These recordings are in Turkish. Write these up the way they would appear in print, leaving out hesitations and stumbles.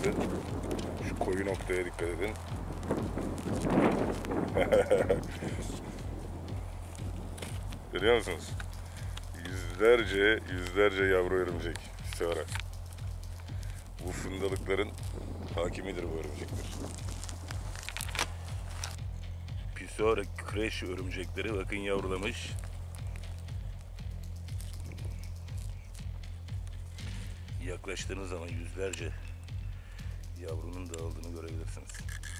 edin. Şu koyu noktaya dikkat edin. Görüyor musunuz? Yüzlerce yavru örümcek. Sonra. Bu fındalıkların hakimidir bu örümcekler. Pisora kreş örümcekleri bakın yavrulamış. Yaklaştığınız zaman yüzlerce yavrunun dağıldığını görebilirsiniz.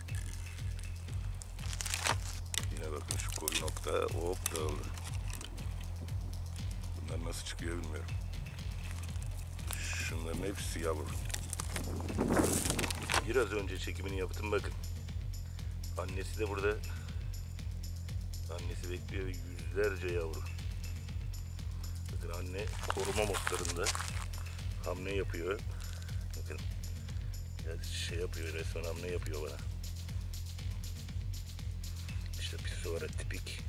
Yine bakın şu koyu nokta hop dağıldı. Bunlar nasıl çıkıyor bilmiyorum. Şunların hepsi yavru. Biraz önce çekimini yaptım bakın. Annesi de burada. Annesi bekliyor yüzlerce yavru. Bakın anne koruma modlarında hamle yapıyor. Bakın. Ya şey yapıyor, resmen hamle yapıyor bana. İşte Pisora tipik.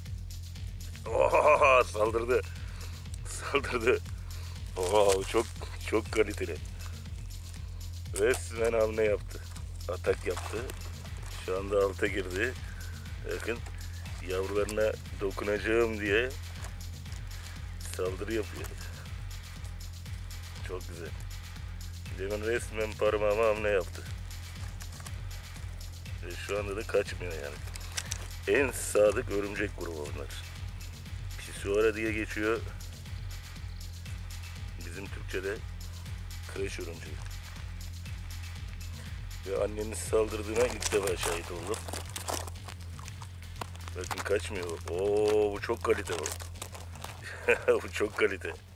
Oha, saldırdı. Saldırdı. Oha, çok kaliteli. Resmen hamle yaptı. Atak yaptı. Şu anda alta girdi. Bakın yavrularına dokunacağım diye saldırı yapıyor. Çok güzel. Demin resmen parmağıma hamle yaptı. Ve şu anda da kaçmıyor yani. En sadık örümcek grubu bunlar. Pisora diye geçiyor. Bizim Türkçe'de kreş örümceği. Ve annenin saldırdığına ilk defa şahit oldum. Bakın kaçmıyor. Oo, bu çok kalite bu. Bu çok kalite.